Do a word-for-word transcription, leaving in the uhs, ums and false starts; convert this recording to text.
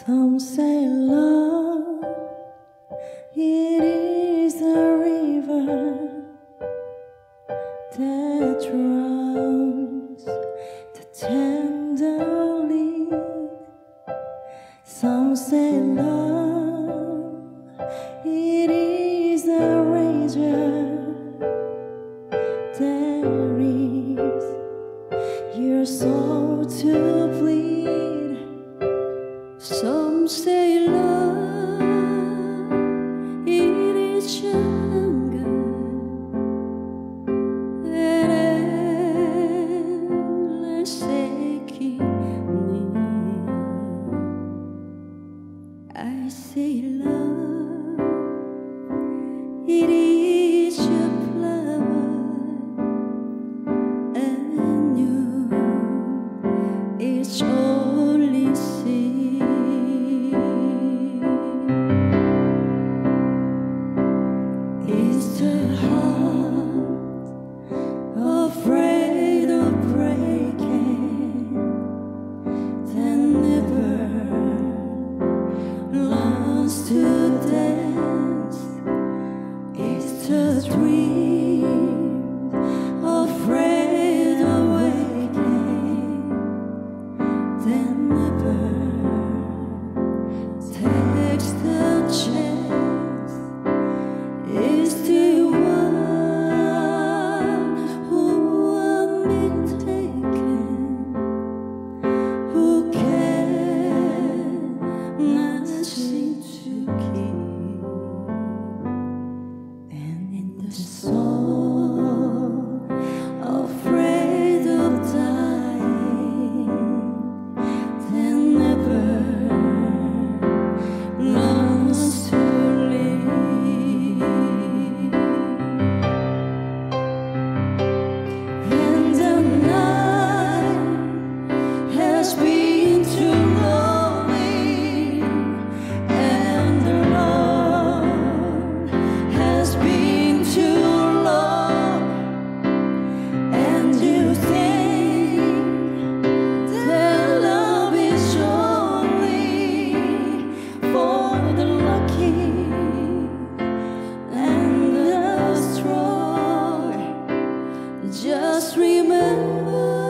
Some say love, it is a river that drowns the tender leaf. Some say love, it is a razor that reaves your soul to bleed. Some say love, it is hunger and endless aching need. I say love, it is your flower and you, it's only seed. Is the heart afraid of breaking, that never learns to dance? Is the dream afraid of waking, that never takes the chance? Is the one who won't be taken, who cannot seem to keep, and in the soul afraid of dying, that never learns to live. When the night has been too lonely and the road has been too long, and you think that love is only for the lucky and the strong, just remember